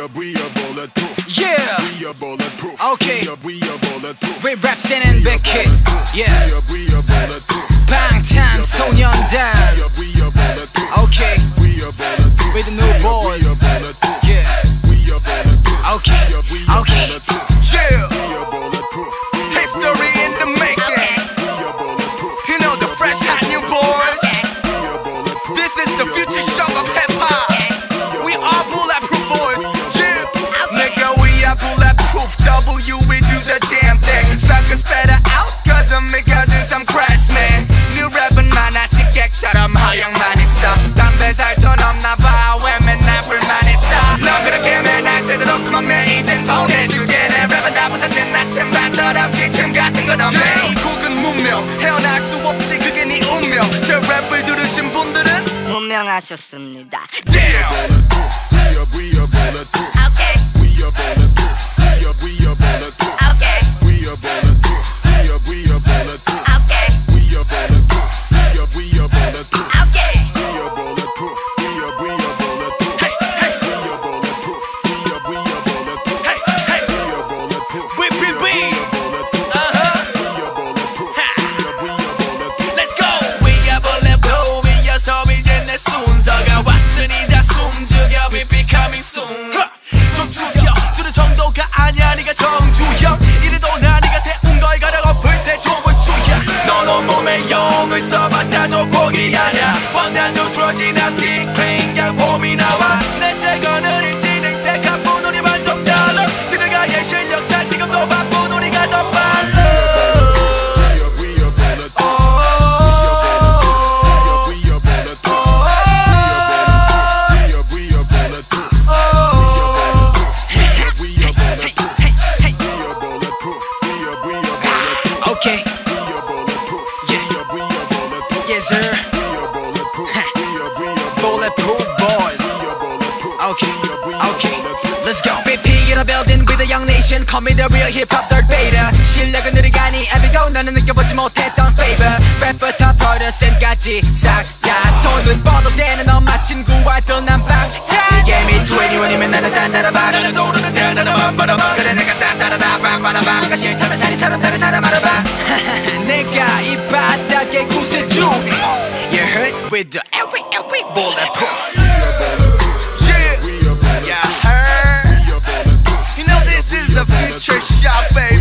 we are bulletproof. Yeah. We are bulletproof. Okay. We are bulletproof. We representing Big Kid. Yeah. We are bulletproof. 방탄소년단. We are bulletproof. Okay. We are bulletproof. With the new boys. We are bulletproof. Yeah. We are bulletproof. Okay. We are Okay. bulletproof. Yeah. We are bulletproof. History in the making. We are bulletproof. You know the fresh hot new boys. We are bulletproof. This is the future shock of hip hop. We are bulletproof boys. Yeah. Nigga, we are bulletproof. W, we do the damn thing. Suckers better out, cause of me, cause I'm crash man. New rap은 많아, 식객처럼 허영만 있어. 담배 살 돈 없나 봐, 왜 맨날 불만 있어. 넌 그렇게 맨날 새도 없지 먹네, 이젠 보내줄게. 내 랩은 다 부서진 나침반처럼 기침 같은 건 없네. 이 곡은 문명, 헤어날 수 없지, 그게 네 운명. 제 랩을 들으신 분들은 문명하셨습니다. Damn! We are bulletproof. Okay. We are bulletproof. We are bulletproof. Okay. We are bulletproof. We are bulletproof. Okay. We are bulletproof. We are bulletproof. Okay. We are bulletproof. We are bulletproof. Hey, hey, We are bulletproof. We are bulletproof. hey, hey! We are bulletproof. We We are bulletproof. Uh-huh. We are bulletproof. We are bulletproof. Let's go! We are bulletproof. 이어서 이제 내 순서가 왔으니 다 숨죽여. We be coming soon. 좀 죽여 주는 정도가 아니야. 네가 정주형 이래도 나 네가 세운 걸 가려고 불새 좋은 주야. 넌 온몸에 용을 써봤자 조폭이 아냐. 뻔한 눈 틀어진 앞뒤 그냥 봄이 나와. 내 새 거는 있지 내 가쁜 우리 만족 달러. 그들과의 실력차 지금도 바쁜 우리가 더 빨라. We are bulletproof. We are bulletproof. We are bulletproof. We are bulletproof. We are bulletproof. We are bulletproof. Okay. We are bulletproof. We are bulletproof. Yes, sir. We are bulletproof. We are Bulletproof boys. We are bulletproof. Okay. We are Okay. bulletproof. Let's go. BP in a building with a young nation. Call me the real hip hop third beta. 실력은 느리가니 everygo 너는 느껴보지 못했던 favor. 랩부터 프로듀스까지 싹다 손은 뻗을 때는 엄마 친구와 떠난 방탄. 이 게임이 21이면 나는 산다라박. 나는 떠오르는 대단한 밤바라봐. 그래 내가 딴따라다 밤바라봐. 네가 싫다면 사리처럼 다른 사람 알아봐. 내가 이 바닥에 구세주. You heard with the every bulletproof. Yeah, you heard. You know this is the future shop, baby.